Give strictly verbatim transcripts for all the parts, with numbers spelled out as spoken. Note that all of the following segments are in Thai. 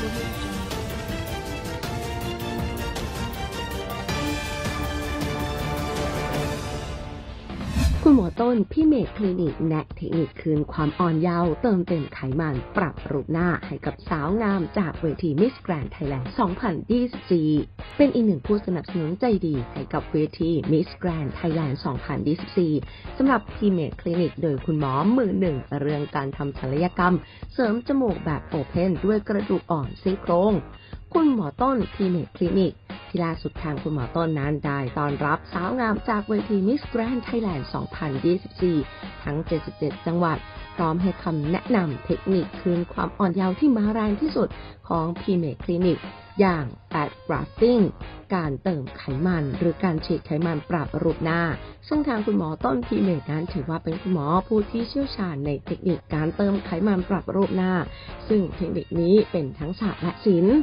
คุณหมอต้นพี่เมฆคลินิกแนะเทคนิคคืนความอ่อนเยาว์เติมเต็มไขมันปรับรูปหน้าให้กับสาวงามจากเวที Miss Grand Thailand สองพันยี่สิบสี่ เป็นอีกหนึ่งผู้สนับสนุนใจดีให้กับเวที Miss Grand Thailand สองพันยี่สิบสี่ สำหรับพี่เมฆคลินิกโดยคุณหมอมือหนึ่งเรื่องการทำศัลยกรรมเสริมจมูกแบบโอเพนด้วยกระดูกอ่อนซี่โครงคุณหมอต้นพี่เมฆคลินิกที่ล่าสุดทางคุณหมอต้นนั้นได้ต้อนรับสาวงามจากเวที Miss Grand Thailand สองพันยี่สิบสี่ ทั้ง เจ็ดสิบเจ็ด จังหวัดพร้อมให้คำแนะนำเทคนิคคืนความอ่อนเยาว์ที่มาแรงที่สุดของพี่เมฆคลินิกอย่าง fat grafting การเติมไขมันหรือการฉีดไขมันปรับรูปหน้าซึ่งทางคุณหมอต้นพี่เมฆนั้นถือว่าเป็นคุณหมอผู้ที่เชี่ยวชาญในเทคนิคการเติมไขมันปรับรูปหน้าซึ่งเทคนิคนี้เป็นทั้งศาสตร์และศิลป์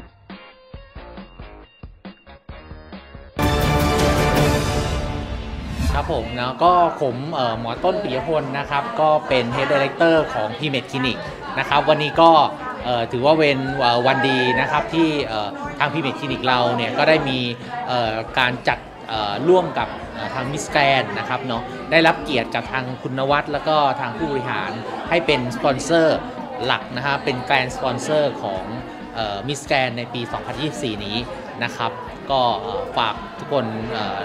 ครับผมนะก็ผมหมอต้นปิยพลนะครับก็เป็น Head Director ของ พี เมด Clinic นะครับวันนี้ก็ถือว่าเป็นวันดีนะครับที่ทาง พี เมด Clinic เราเนี่ยก็ได้มีการจัดร่วมกับทาง Miss Grand นะครับเนาะได้รับเกียรติจากทางคุณนวัดแล้วก็ทางผู้บริหารให้เป็นสปอนเซอร์หลักนะครับเป็นแกรนด์สปอนเซอร์ของ Miss Grand ในปี สองพันยี่สิบสี่ นี้นะครับก็ฝากทุกคน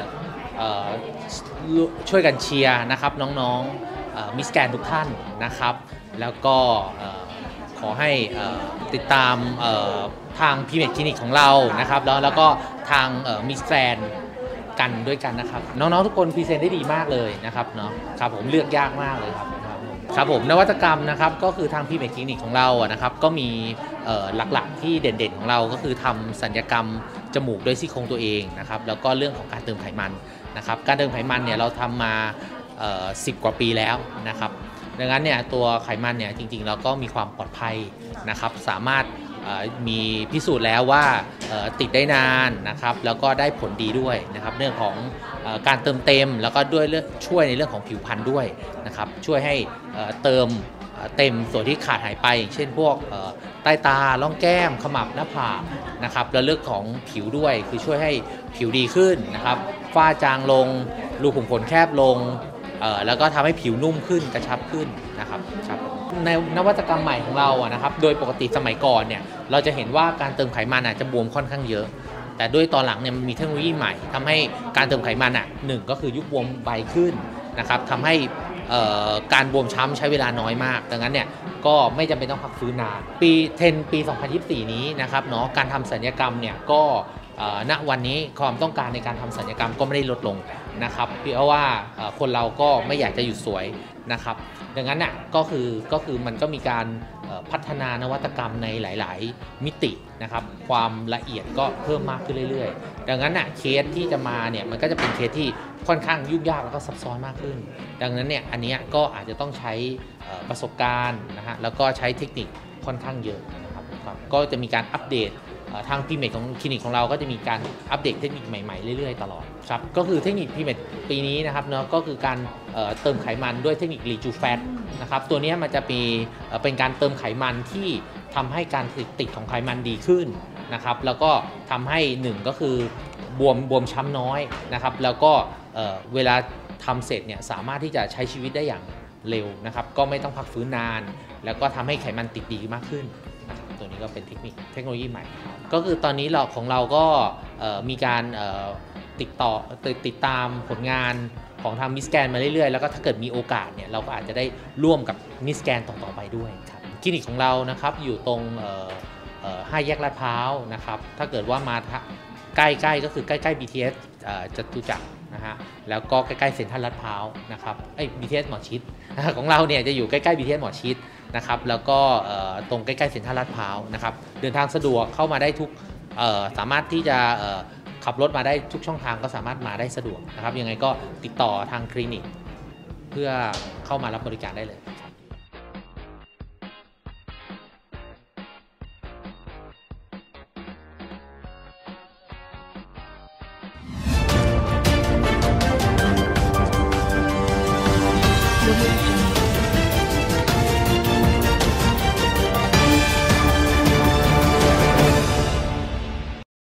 ช่วยกันเชียร์นะครับน้องๆมิสแกรนด์ทุกท่านนะครับแล้วก็ขอให้ติดตามทาง พี เมด Clinic ของเรานะครับแล้วแล้วก็ทางมิสแกรนด์กันด้วยกันนะครับน้องๆทุกคนพรีเซนต์ได้ดีมากเลยนะครับเนาะครับผมเลือกยากมากเลยครับครับผมนวัตกรรมนะครับก็คือทาง พี เมด Clinic ของเราอะนะครับก็มีหลักๆที่เด่นๆของเราก็คือทำศัลยกรรมจมูกด้วยซี่โครงตัวเองนะครับแล้วก็เรื่องของการเติมไขมันนะครับการเติมไขมันเนี่ยเราทำมาสิบกว่าปีแล้วนะครับดังนั้นเนี่ยตัวไขมันเนี่ยจริงๆเราก็มีความปลอดภัยนะครับสามารถมีพิสูจน์แล้วว่าติดได้นานนะครับแล้วก็ได้ผลดีด้วยนะครับเรื่องของการเติมเต็มแล้วก็ด้วยช่วยในเรื่องของผิวพรรณด้วยนะครับช่วยให้เติมเต็มส่วนที่ขาดหายไปเช่นพวกใต้ตาล่องแก้มขมับหน้าผากนะครับแล้วเรื่องของผิวด้วยคือช่วยให้ผิวดีขึ้นนะครับฝ้าจางลงรูขุมขนแคบลงแล้วก็ทำให้ผิวนุ่มขึ้นกระชับขึ้นนะครับครับในนวัตกรรมใหม่ของเราอะนะครับโดยปกติสมัยก่อนเนี่ยเราจะเห็นว่าการเติมไขมันอาจจะบวมค่อนข้างเยอะแต่ด้วยตอนหลังเนี่ยมันมีเทคโนโลยีใหม่ทำให้การเติมไขมันอ่ะหนึ่งก็คือยุบบวมไวขึ้นนะครับทำให้การบวมช้ำใช้เวลาน้อยมากดังนั้นเนี่ยก็ไม่จำเป็นต้องพักฟื้นนานปีเทรนด์ปีสองพันยี่สิบสี่นี้นะครับเนาะการทำศัลยกรรมเนี่ยก็ณวันนี้ความต้องการในการทำศัลยกรรมก็ไม่ได้ลดลงนะครับเพราะว่าคนเราก็ไม่อยากจะหยุดสวยนะครับดังนั้นน่ะก็คือก็คือมันก็มีการพัฒนานวัตกรรมในหลายๆมิตินะครับความละเอียดก็เพิ่มมากขึ้นเรื่อยๆดังนั้นน่ะเคสที่จะมาเนี่ยมันก็จะเป็นเคสที่ค่อนข้างยุ่งยากแล้วก็ซับซ้อนมากขึ้นดังนั้นเนี่ยอันนี้ก็อาจจะต้องใช้ประสบการณ์นะฮะแล้วก็ใช้เทคนิคค่อนข้างเยอะนะครับก็จะมีการอัปเดตทาง พี เมด ของคลินิกของเราก็จะมีการอัปเดตเทคนิคใหม่ๆเรื่อยๆตลอดครับก็คือเทคนิค พี เมด ปีนี้นะครับเนาะก็คือการเติมไขมันด้วยเทคนิค Reju Fat นะครับตัวนี้มันจะมีเป็นการเติมไขมันที่ทำให้การติดของไขมันดีขึ้นนะครับแล้วก็ทำให้หนึ่งก็คือบวมบวมช้ำน้อยนะครับแล้วก็เวลาทำเสร็จเนี่ยสามารถที่จะใช้ชีวิตได้อย่างเร็วนะครับก็ไม่ต้องพักฟื้นนานแล้วก็ทำให้ไขมันติดดีมากขึ้นตัวนี้ก็เป็นเทคนิคเทคโนโลยีใหม่ก็คือตอนนี้เราของเราก็มีการติดต่อติดตามผลงานของทางมิสแกนมาเรื่อยๆแล้วก็ถ้าเกิดมีโอกาสเนี่ยเราก็อาจจะได้ร่วมกับมิสแกนต่อๆไปด้วยครับคลินิกของเรานะครับอยู่ตรงห้าแยกลาดพร้าวนะครับถ้าเกิดว่ามาใกล้ๆก็คือใกล้ๆ บี ที เอส จตุจักรนะฮะแล้วก็ใกล้ๆเซ็นทรัลลาดพร้าวนะครับไอ้ บี ที เอส หมอชิดของเราเนี่ยจะอยู่ใกล้ๆ บี ที เอส หมอชิดนะครับแล้วก็ตรงใกล้ๆเซ็นทรัลลาดพร้าวนะครับเดินทางสะดวกเข้ามาได้ทุกสามารถที่จะขับรถมาได้ทุกช่องทางก็สามารถมาได้สะดวกนะครับยังไงก็ติดต่อทางคลินิกเพื่อเข้ามารับบริการได้เลย